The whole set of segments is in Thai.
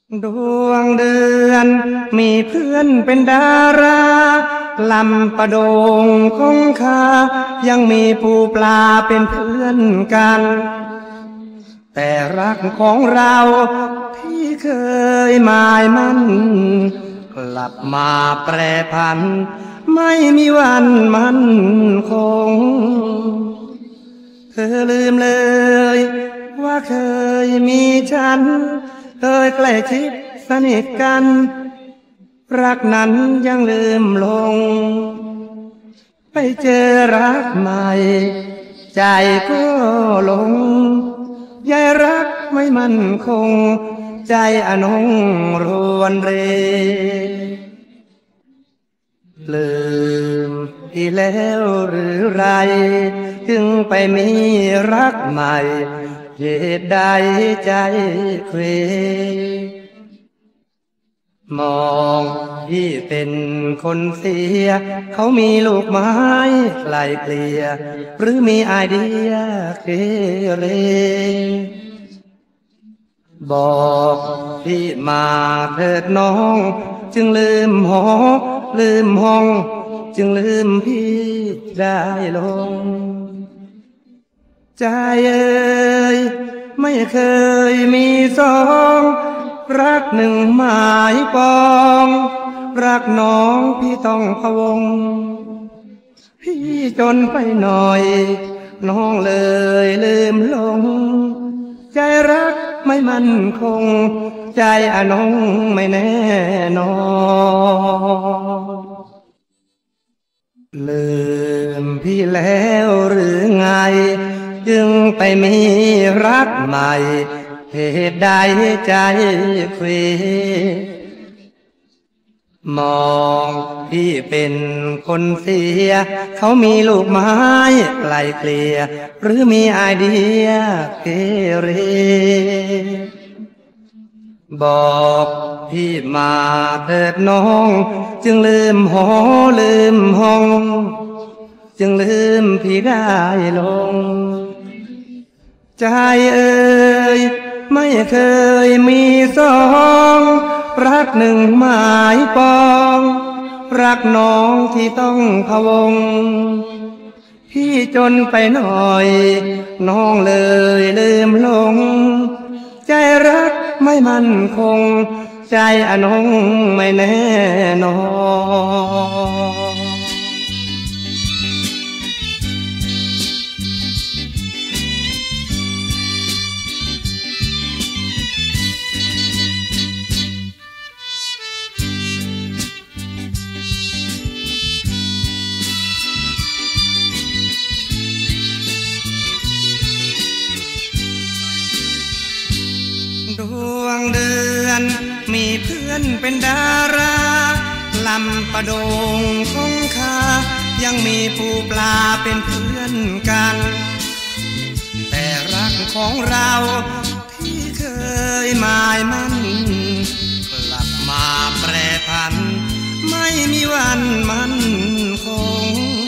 ดวงเดือนมีเพื่อนเป็นดาราลำประโดงคงคายังมีปูปลาเป็นเพื่อนกันแต่รักของเราที่เคยหมายมั่นกลับมาแปรผันไม่มีวันมั่นคงเธอลืมเลยว่าเคยมีฉันเคยใกล้ชิดสนิทกันรักนั้นยังลืมลงไปเจอรักใหม่ใจก็หลงยายรักไม่มั่นคงใจอนงรวนเรลืมที่แล้วหรือไรจึงไปมีรักใหม่เหตุใดใจเคว้งมองที่เป็นคนเสียเขามีลูกไม้ไกลเกลี่ยหรือมีไอเดียเกเรบอกที่มาเถิดน้องจึงลืมหอลืมห้องจึงลืมพี่ได้ลงใจเอ่ยไม่เคยมีสองรักหนึ่งหมายปองรักน้องพี่ต้องพะวงพี่จนไปหน่อยน้องเลยลืมลงใจรักไม่มั่นคงใจอนงไม่แน่นอนลืมพี่แล้วหรือไงจึงไปมีรักใหม่เหตุใดใจเคว้งมองพี่เป็นคนเสียเขามีลูกไม้ไกลเกลี่ยหรือมีไอเดียเกเรบอกพี่มาเถิดน้องจึงลืมหอลืมห้องจึงลืมพี่ได้ลงใจเอ่ยไม่เคยมีสองรักหนึ่งหมายปองรักน้องที่ต้องพะวงพี่จนไปหน่อยน้องเลยลืมลงใจรักไม่มั่นคงใจอนงไม่แน่นอนดวงเดือนมีเพื่อนเป็นดาราลำประโดงคงคายังมีปูปลาเป็นเพื่อนกันแต่รักของเราที่เคยหมายมั่นกลับมาแปรผันไม่มีวันมั่นคง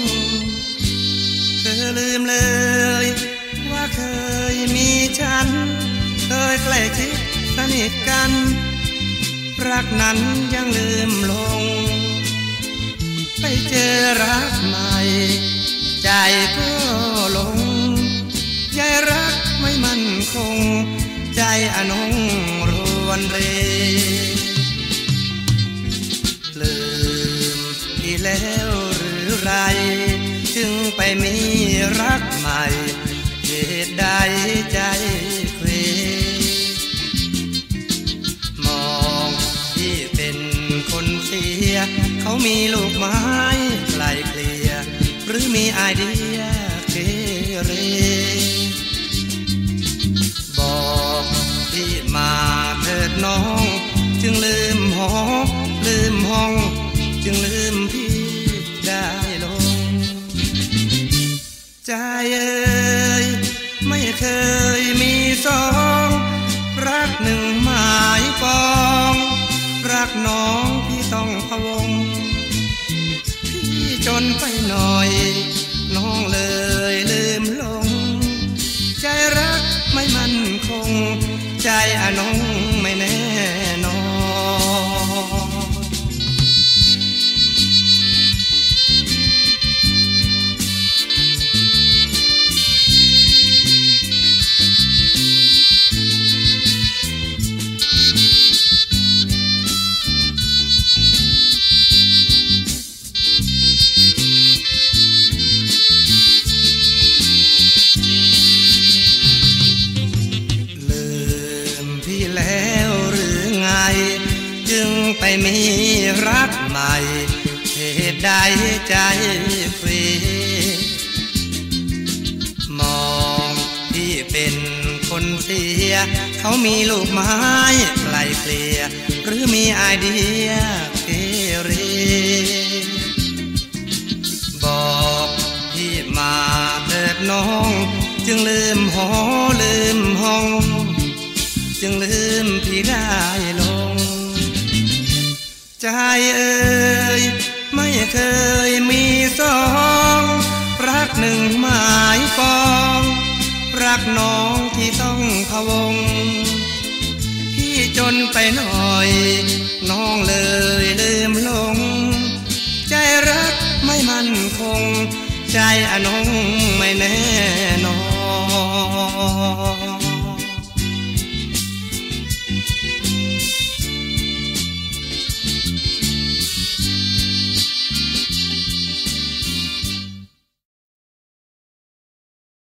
เธอลืมเลยว่าเคยมีฉันเคยใกล้ชิดสนิทกันรักนั้นยังลืมลงไปเจอรักใหม่ใจก็หลงใจรักไม่มั่นคงใจอนงรวนเรลืมที่แล้วหรือไรจึงไปมีรักใหม่เหตุใดใจเคว้งมองที่เป็นคนเสียเขามีลูกไม้ไกลเกลี่ยหรือมีไอเดียเกเรบอกที่มาเถิดน้องจึงลืมหอลืมห้องจึงลืมพี่ได้ลงใจเอ่ยไม่เคยมีสองรักหนึ่งหมายปองรักน้องพี่ต้องพะวงพี่จนไปหน่อยน้องเลยลืมลงใจรักไม่มั่นคงใจอนงไม่แน่นอนไม่มีรักใหม่เหตุใดใจฟรีมองที่เป็นคนเสียเขามีลูกไม้ไกลเกลี่ยหรือมีไอเดียเกเรบอกพี่มาเถิดน้องจึงลืมหอลืมห้องจึงลืมพี่ได้ลงใจเอ่ยไม่เคยมีสองรักหนึ่งหมายปองรักน้องที่ต้องพะวงพี่จนไปหน่อยน้องเลยลืม